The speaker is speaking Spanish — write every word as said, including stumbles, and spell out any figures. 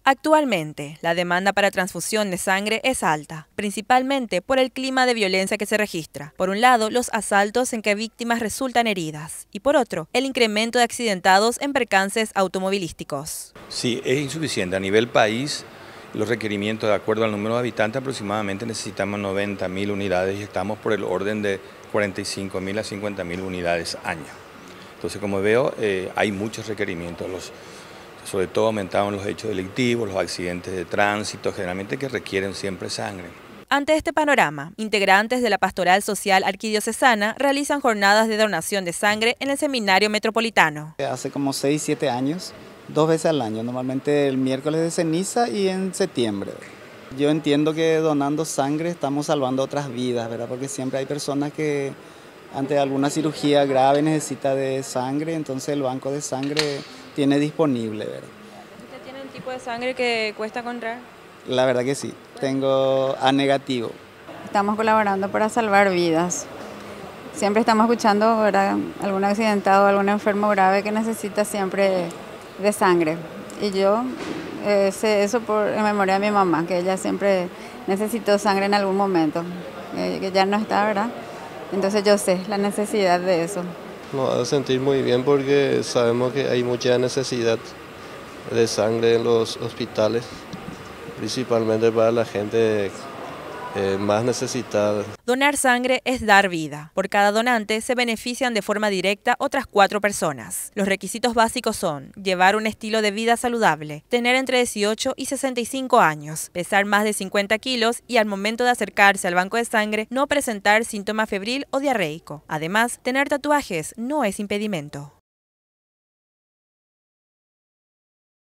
Actualmente, la demanda para transfusión de sangre es alta, principalmente por el clima de violencia que se registra. Por un lado, los asaltos en que víctimas resultan heridas y por otro, el incremento de accidentados en percances automovilísticos. Sí, es insuficiente. A nivel país, los requerimientos de acuerdo al número de habitantes aproximadamente necesitamos noventa mil unidades y estamos por el orden de cuarenta y cinco mil a cincuenta mil unidades año. Entonces, como veo, eh, hay muchos requerimientos. Los Sobre todo aumentaron los hechos delictivos, los accidentes de tránsito, generalmente que requieren siempre sangre. Ante este panorama, integrantes de la Pastoral Social Arquidiocesana realizan jornadas de donación de sangre en el Seminario Metropolitano. Hace como seis, siete años, dos veces al año, normalmente el miércoles de ceniza y en septiembre. Yo entiendo que donando sangre estamos salvando otras vidas, ¿verdad? Porque siempre hay personas que ante alguna cirugía grave necesita de sangre, entonces el banco de sangre tiene disponible, ¿verdad? ¿Usted tiene un tipo de sangre que cuesta encontrar? La verdad que sí, tengo A negativo. Estamos colaborando para salvar vidas. Siempre estamos escuchando, ¿verdad?, algún accidentado, algún enfermo grave que necesita siempre de sangre. Y yo eh, sé eso por, en memoria de mi mamá, que ella siempre necesitó sangre en algún momento, eh, que ya no está, ¿verdad? Entonces yo sé la necesidad de eso. Nos hace sentir muy bien porque sabemos que hay mucha necesidad de sangre en los hospitales, principalmente para la gente eh, más necesitada. Donar sangre es dar vida. Por cada donante se benefician de forma directa otras cuatro personas. Los requisitos básicos son llevar un estilo de vida saludable, tener entre dieciocho y sesenta y cinco años, pesar más de cincuenta kilos y al momento de acercarse al banco de sangre no presentar síntoma febril o diarreico. Además, tener tatuajes no es impedimento.